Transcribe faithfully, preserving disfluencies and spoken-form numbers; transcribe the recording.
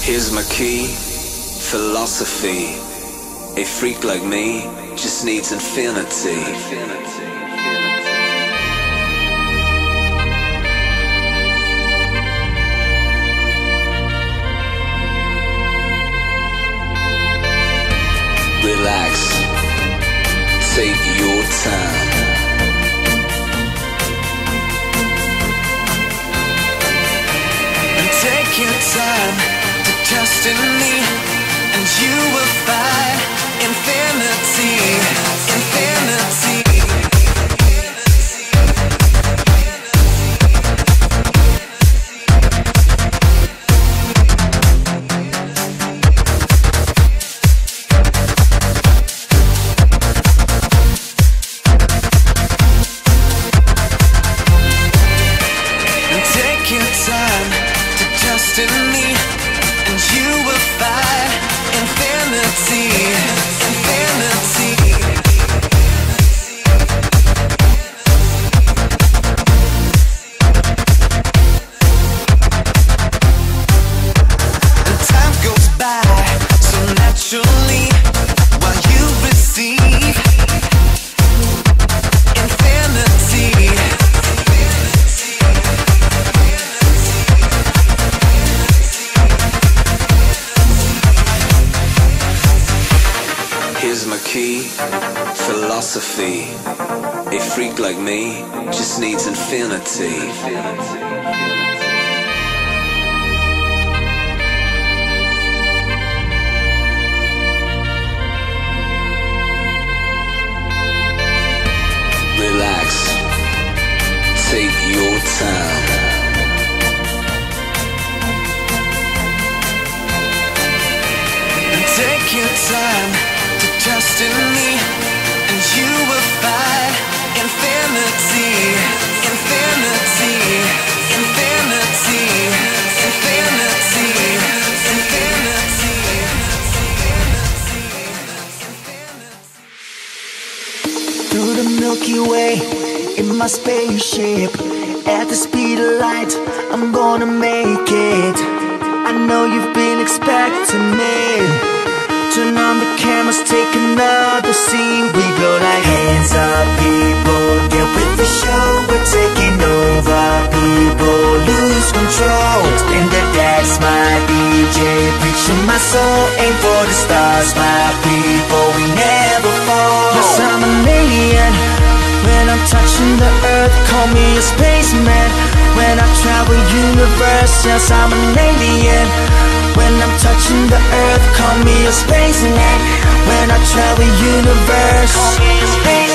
Here's my key, philosophy. A freak like me just needs infinity. Relax, take your time. And take your time to trust in me, and you will find infinity, infinity. Here's my key, philosophy. A freak like me just needs infinity. Relax, take your time. And take your time to trust in me, and you will find infinity, infinity, infinity, infinity, infinity, infinity. Through the Milky Way, in my spaceship, at the speed of light, I'm gonna make it. I know you've been expecting me. Turn on the cameras, take another scene. We go like hands up, people, get with the show. We're taking over, people, lose control. Spin the decks, my D J, preaching my soul. Aim for the stars, my people, we never fall. Yes, I'm an alien. When I'm touching the earth, call me a spaceman. When I travel universe, yes, I'm an alien. When I'm touching the earth, call me a spaceman. When I travel universe, call me a spaceman.